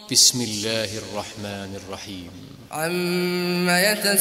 بسم الله الرحمن الرحيم. عم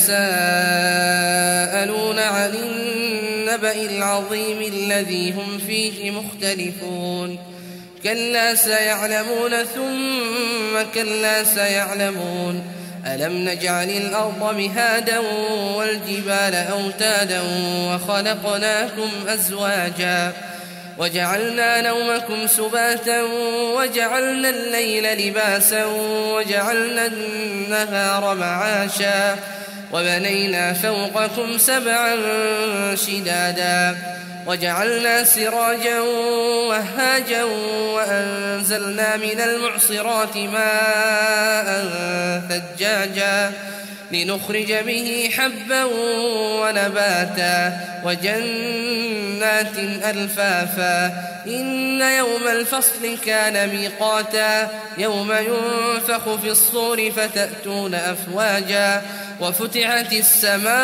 يتساءلون عن النبأ العظيم الذي هم فيه مختلفون كلا سيعلمون ثم كلا سيعلمون ألم نجعل الأرض مهادا والجبال أوتادا وخلقناكم أزواجا وجعلنا نومكم سباتا وجعلنا الليل لباسا وجعلنا النهار معاشا وبنينا فوقكم سبعا شدادا وجعلنا سراجا وهاجا وأنزلنا من المعصرات ماء ثجاجا لنخرج به حبا ونباتا وجنات ألفافا إن يوم الفصل كان ميقاتا يوم ينفخ في الصور فتأتون أفواجا وفتحت السماء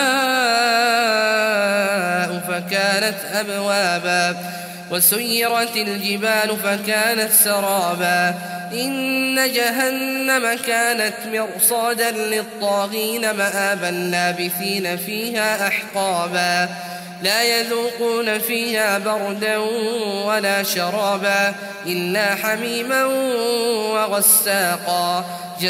فكانت أبوابا وسيرت الجبال فكانت سرابا إن جهنم كانت مرصادا للطاغين مآبا لابثين فيها أحقابا لا يذوقون فيها بردا ولا شرابا إلا حميما وغساقا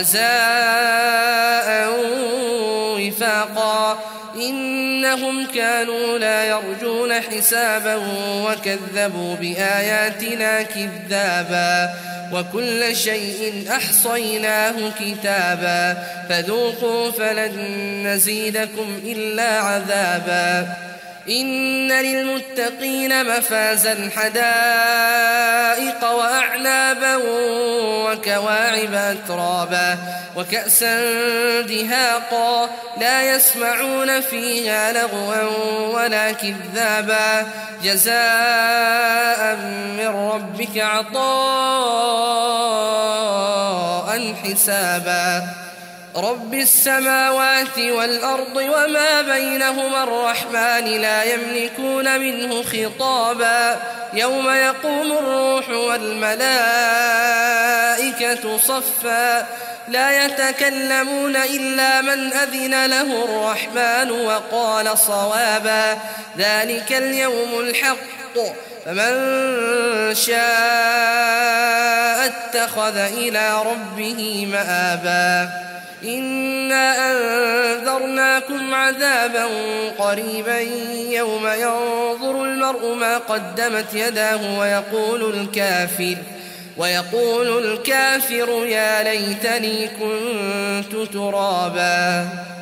جزاء وفاقا إنهم كانوا لا يرجون حسابا وكذبوا بآياتنا كذابا وكل شيء أحصيناه كتابا فذوقوا فلن نزيدكم إلا عذابا إن للمتقين مفازا حدائق وأعنابا وكواعب أترابا وكأسا دهاقا لا يسمعون فيها لغوا ولا كذابا جزاء من ربك عطاء حسابا رب السماوات والأرض وما بينهما الرحمن لا يملكون منه خطابا يوم يقوم الروح والملائكة صفا لا يتكلمون إلا من أذن له الرحمن وقال صوابا ذلك اليوم الحق فمن شاء اتخذ إلى ربه مآبا إنا أنذرناكم عذابا قريبا يوم ينظر المرء ما قدمت يداه ويقول الكافر يا ليتني كنت ترابا.